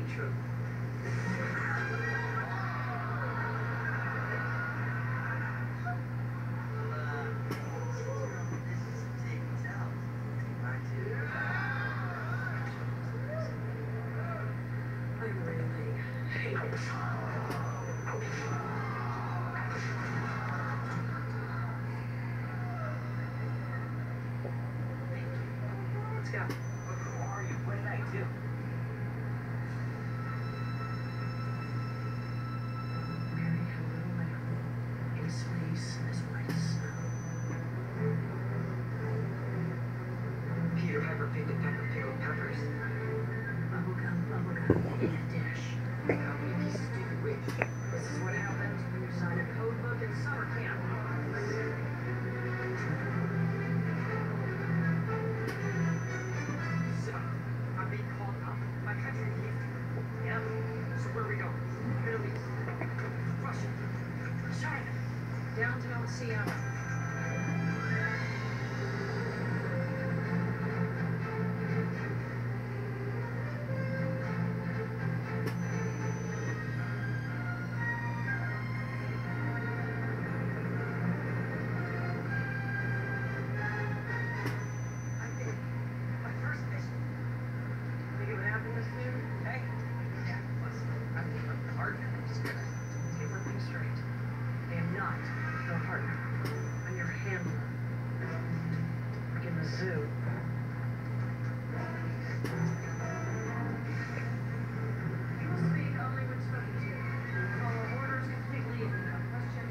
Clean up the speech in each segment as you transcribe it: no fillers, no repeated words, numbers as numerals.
true. Let's go. Who are you? What did I do? Mary had a little lamb in space as white as snow. Peter Piper picked a peck of pickled peppers. Bubblegum, in a dish. How many pieces do you wish? This is what happens when you sign a code book in summer camp. So, I'm being called up. My country needs me. Yep. So where are we going? Middle East. Russia. China. Downtown Seattle. Zoo. You will speak only when spoken to. Follow orders completely and without question.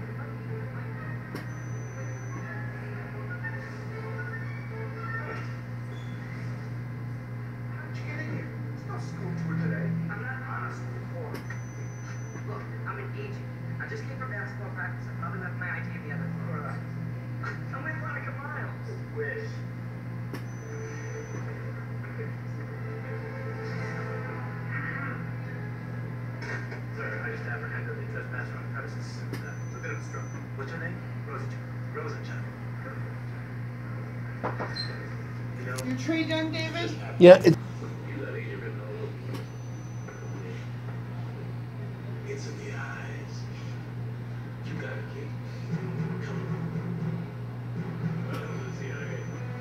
How'd you get in here? It's no school tour today. I'm not on a school tour. Look, I'm an agent. I just came from basketball practice. I probably left my ID in the other floor. I'm with Monica Miles. Wish. Sir, I just apprehended the trespasser on premises. It's a bit of a struggle. What's your name? Rosenchuk. You know, You're Trey Young, David? Yeah, it's You let Adrian know. It's in the eyes. You got a kid. Come on. Welcome to the CIA.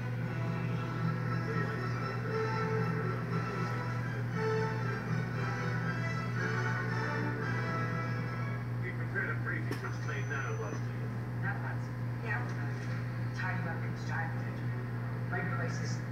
We prepared a briefing to explain nanobots to you. Nanobots? Yeah, we're tidy about things, giant potential. Right places.